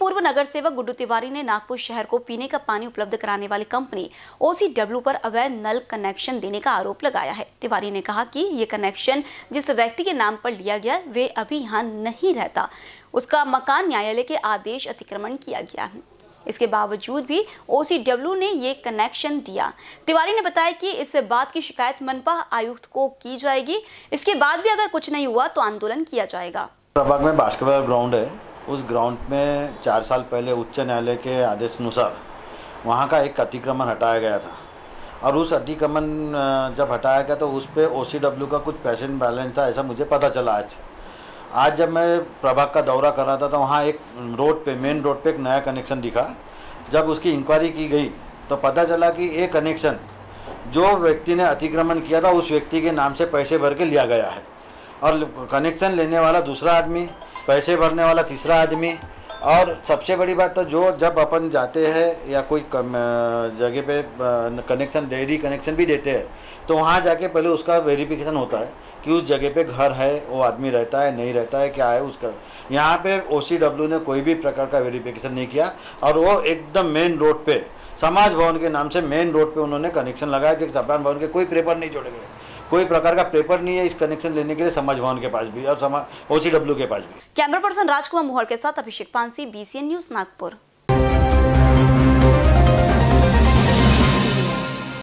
पूर्व नगर सेवक गुड्डू तिवारी ने नागपुर शहर को पीने का पानी उपलब्ध कराने वाली कंपनी OCW पर अवैध नल कनेक्शन देने का आरोप लगाया है। तिवारी ने कहा कि ये कनेक्शन जिस व्यक्ति के नाम पर लिया गया वे अभी यहाँ नहीं रहता, उसका मकान न्यायालय के आदेश अतिक्रमण किया गया है। इसके बावजूद भी OCW ने ये कनेक्शन दिया। तिवारी ने बताया कि इस बात की शिकायत मनपा आयुक्त को की जाएगी। इसके बाद भी अगर कुछ नहीं हुआ तो आंदोलन किया जाएगा। प्रभाग में बास्केटबॉल ग्राउंड है। उस ग्राउंड में 4 साल पहले उच्च न्यायालय के आदेश अनुसार वहाँ का एक अतिक्रमण हटाया गया था और उस अतिक्रमण जब हटाया गया तो उस पर OCW का कुछ पैसे बैलेंस था, ऐसा मुझे पता चला। आज जब मैं प्रभाग का दौरा कर रहा था तो वहाँ एक मेन रोड पे एक नया कनेक्शन दिखा। जब उसकी इंक्वायरी की गई तो पता चला कि ये कनेक्शन जो व्यक्ति ने अतिक्रमण किया था उस व्यक्ति के नाम से पैसे भर के लिया गया है और कनेक्शन लेने वाला दूसरा आदमी, पैसे भरने वाला तीसरा आदमी। और सबसे बड़ी बात तो जब अपन जाते हैं या कोई जगह पे कनेक्शन डेयरी कनेक्शन भी देते हैं तो वहाँ जाके पहले उसका वेरिफिकेशन होता है कि उस जगह पे घर है, वो आदमी रहता है नहीं रहता है, क्या है उसका। यहाँ पे OCW ने कोई भी प्रकार का वेरिफिकेशन नहीं किया और वो एकदम मेन रोड पे समाज भवन के नाम से मेन रोड पे उन्होंने कनेक्शन लगाया कि समाज भवन के कोई पेपर नहीं जोड़े गए, कोई प्रकार का पेपर नहीं है इस कनेक्शन लेने के लिए समाज भवन के पास भी और OCW के पास भी। कैमरा पर्सन राजकुमार मोहर के साथ अभिषेक पानसी, BCN न्यूज़, नागपुर।